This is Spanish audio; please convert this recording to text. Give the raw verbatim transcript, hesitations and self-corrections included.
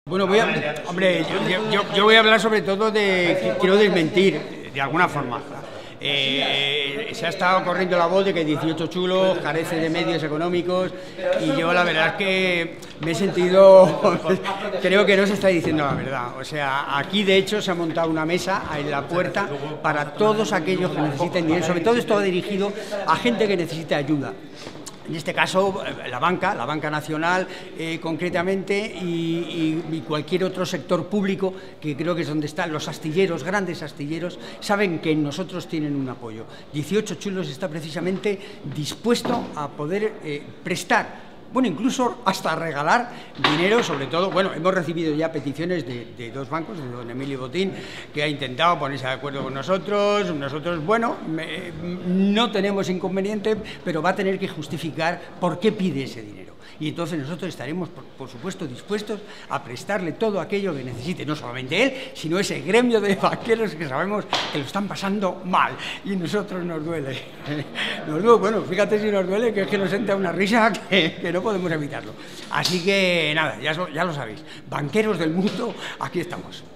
Bueno, voy a, hombre, yo, yo, yo voy a hablar sobre todo de, quiero desmentir, de alguna forma. Eh, se ha estado corriendo la voz de que dieciocho chulos carece de medios económicos y yo la verdad es que me he sentido, creo que no se está diciendo la verdad. O sea, aquí de hecho se ha montado una mesa en la puerta para todos aquellos que necesiten dinero, sobre todo esto va dirigido a gente que necesita ayuda. En este caso, la banca, la banca nacional eh, concretamente y, y, y cualquier otro sector público, que creo que es donde están los astilleros, grandes astilleros, saben que en nosotros tienen un apoyo. dieciocho chulos está precisamente dispuesto a poder eh, prestar, bueno, incluso hasta regalar dinero, sobre todo, bueno, hemos recibido ya peticiones de, de dos bancos, de don Emilio Botín, que ha intentado ponerse de acuerdo con nosotros, nosotros, bueno, me, no tenemos inconveniente, pero va a tener que justificar por qué pide ese dinero. Y entonces nosotros estaremos, por, por supuesto, dispuestos a prestarle todo aquello que necesite, no solamente él, sino ese gremio de banqueros que sabemos que lo están pasando mal, y nosotros nos duele. Nos duele, bueno, fíjate si nos duele, que es que nos entra una risa que, que no podemos evitarlo. Así que, nada, ya, ya lo sabéis, banqueros del mundo, aquí estamos.